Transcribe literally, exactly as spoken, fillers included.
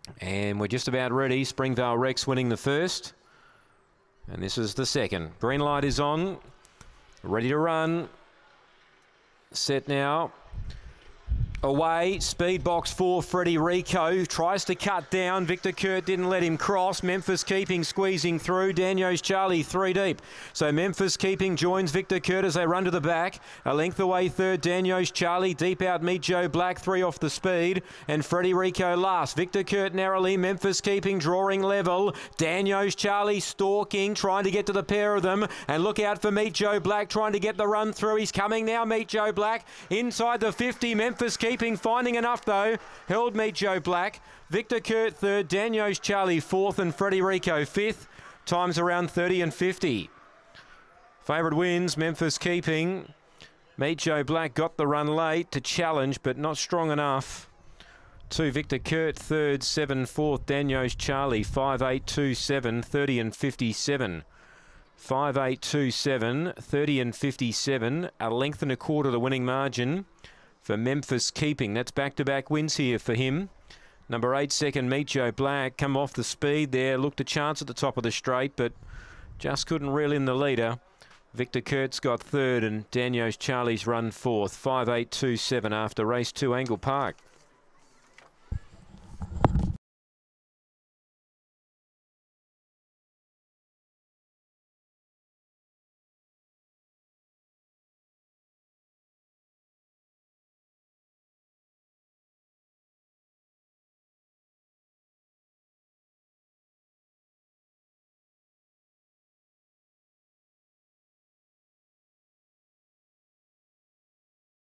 And we're just about ready. Springvale Rex winning the first. And this is the second. Green light is on. Ready to run. Set now. Away, speed box four, Freddie Rico tries to cut down. Victor Kurt didn't let him cross. Memphis Keeping squeezing through. Daniels Charlie three deep. So Memphis Keeping joins Victor Kurt as they run to the back. A length away third, Daniels Charlie. Deep out, Meet Joe Black, three off the speed. And Freddie Rico last. Victor Kurt narrowly. Memphis Keeping drawing level. Daniels Charlie stalking, trying to get to the pair of them. And look out for Meet Joe Black trying to get the run through. He's coming now, Meet Joe Black. Inside the fifty, Memphis Keeping. Finding enough though, held Meet Joe Black. Victor Kurt third, Daniels Charlie fourth, and Freddie Rico fifth. Times around thirty and fifty. Favourite wins, Memphis Keeping. Meet Joe Black got the run late to challenge, but not strong enough. Two, Victor Kurt third, seven fourth, Daniels Charlie five eight two seven, thirty and fifty-seven. five eight two seven, thirty and fifty-seven. A length and a quarter the winning margin for Memphis Keeping. That's back-to-back wins here for him. Number eight, second, Meet Joe Black. Come off the speed there. Looked a chance at the top of the straight, but just couldn't reel in the leader. Victor Kurt's got third, and Daniels Charlie's run fourth. five eight two seven after race two, Angle Park.